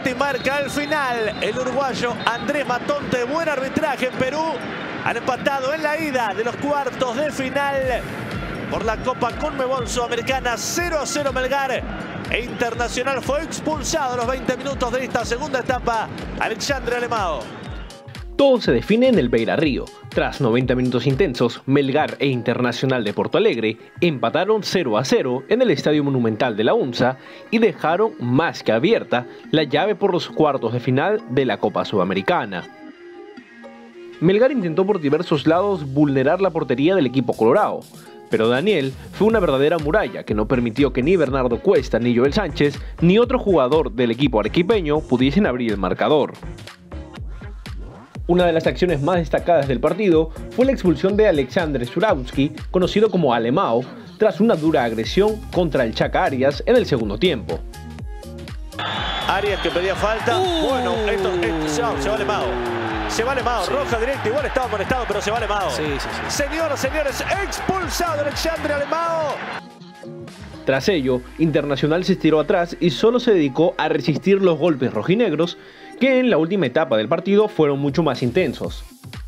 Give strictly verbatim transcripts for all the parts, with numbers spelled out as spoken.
penalti marca al final el uruguayo Andrés Matonte. Buen arbitraje en Perú. Han empatado en la ida de los cuartos de final por la Copa Conmebol Sudamericana. cero a cero Melgar. E Internacional fue expulsado a los veinte minutos de esta segunda etapa. Alexandre Alemão. Todo se define en el Beira Río. Tras noventa minutos intensos, Melgar e Internacional de Porto Alegre empataron cero a cero en el Estadio Monumental de la UNSA y dejaron más que abierta la llave por los cuartos de final de la Copa Sudamericana. Melgar intentó por diversos lados vulnerar la portería del equipo colorado, pero Daniel fue una verdadera muralla que no permitió que ni Bernardo Cuesta, ni Joel Sánchez, ni otro jugador del equipo arequipeño pudiesen abrir el marcador. Una de las acciones más destacadas del partido fue la expulsión de Alexandre Zurawski, conocido como Alemão, tras una dura agresión contra el Chaca Arias en el segundo tiempo. Arias que pedía falta. Uh. Bueno, esto, esto se va, se va Alemão. Se va Alemão, sí. Roja directa, igual estaba amonestado, pero se va Alemão. Sí, sí, sí. Señoras, señores, expulsado Alexandre Alemão. Tras ello, Internacional se estiró atrás y solo se dedicó a resistir los golpes rojinegros, que en la última etapa del partido fueron mucho más intensos.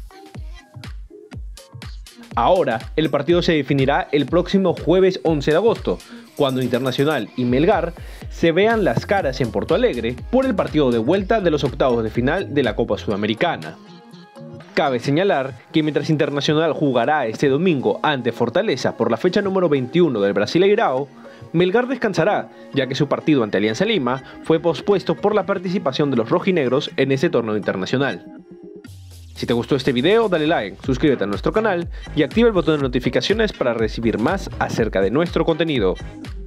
Ahora, el partido se definirá el próximo jueves once de agosto, cuando Internacional y Melgar se vean las caras en Porto Alegre por el partido de vuelta de los octavos de final de la Copa Sudamericana. Cabe señalar que mientras Internacional jugará este domingo ante Fortaleza por la fecha número veintiuno del Brasileirao, Melgar descansará, ya que su partido ante Alianza Lima fue pospuesto por la participación de los rojinegros en este torneo internacional. Si te gustó este video, dale like, suscríbete a nuestro canal y activa el botón de notificaciones para recibir más acerca de nuestro contenido.